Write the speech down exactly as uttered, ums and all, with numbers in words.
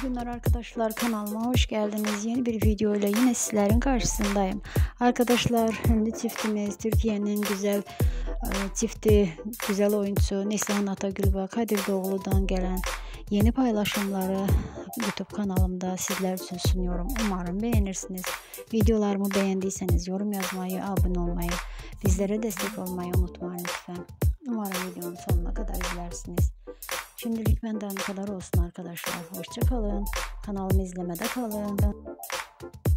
günler arkadaşlar, kanalıma hoş geldiniz. Yeni bir video ile yine sizlerin karşısındayım. Arkadaşlar, ünlü çiftimiz, Türkiye'nin güzel e, çifti, güzel oyuncusu Neslihan Atagül ve Kadir Doğulu'dan gelen yeni paylaşımları YouTube kanalımda sizler için sunuyorum. Umarım beğenirsiniz. Videolarımı beğendiyseniz yorum yazmayı, abone olmayı, bizlere destek olmayı unutmayın lütfen. Umarım videonun sonuna kadar izlersiniz. Şimdilik benden bu kadar olsun arkadaşlar. Hoşça kalın. Kanalımı izlemede kalın.